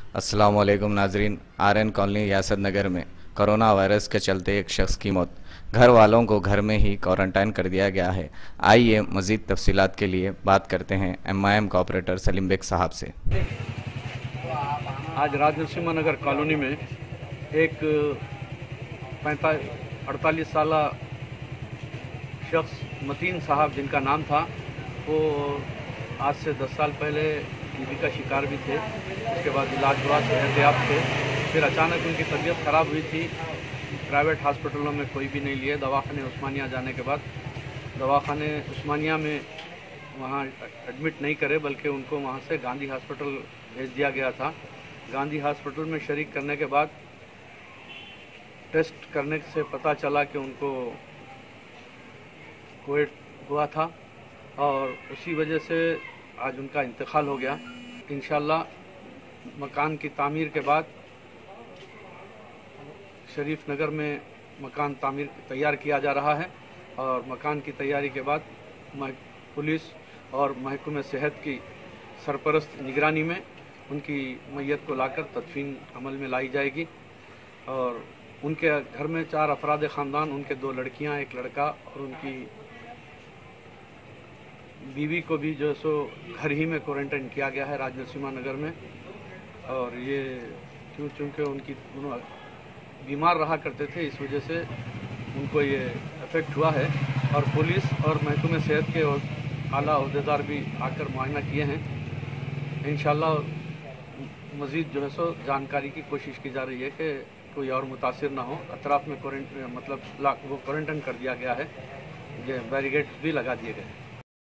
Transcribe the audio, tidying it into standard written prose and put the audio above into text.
अस्सलाम वालेकुम नाजरीन। आरएन कॉलोनी यासद नगर में कोरोना वायरस के चलते एक शख्स की मौत। घर वालों को घर में ही क्वारंटाइन कर दिया गया है। आइए मज़ीद तफसीलात के लिए बात करते हैं एमआईएम का ऑपरेटर सलीम बेग साहब से। आज राजनरसिम्हा नगर कॉलोनी में एक 48 साल शख्स मतीन साहब जिनका नाम था, वो आज से 10 साल पहले टीबी का शिकार भी थे। उसके बाद इलाज हुआ, सेहतयाब थे। फिर अचानक उनकी तबीयत ख़राब हुई थी। प्राइवेट हॉस्पिटलों में कोई भी नहीं लिए। दवाखाने उस्मानिया जाने के बाद दवाखाने उस्मानिया में वहाँ एडमिट नहीं करे, बल्कि उनको वहाँ से गांधी हॉस्पिटल भेज दिया गया था। गांधी हॉस्पिटल में शरीक करने के बाद टेस्ट करने से पता चला कि उनको कोविड हुआ था और उसी वजह से आज उनका इंतकाल हो गया। इंशाल्लाह मकान की तामीर के बाद शरीफ नगर में मकान तामीर तैयार किया जा रहा है और मकान की तैयारी के बाद पुलिस और महकमे सेहत की सरपरस्त निगरानी में उनकी मैयत को लाकर तदफीन अमल में लाई जाएगी। और उनके घर में 4 अफराद ख़ानदान, उनके 2 लड़कियां, 1 लड़का और उनकी बीवी को भी जो है सो घर ही में क्वारंटाइन किया गया है राजनरसिम्हा नगर में। और ये चूँकि उनकी बीमार रहा करते थे, इस वजह से उनको ये इफ़ेक्ट हुआ है। और पुलिस और महकमे सेहत के आला अहदेदार भी आकर मुआयना किए हैं। इंशाल्लाह मज़ीद जो है सो जानकारी की कोशिश की जा रही है कि कोई और मुतासिर ना हो। अतराफ़ में वो क्वारंटाइन कर दिया गया है, ये बैरिकेड भी लगा दिए गए हैं।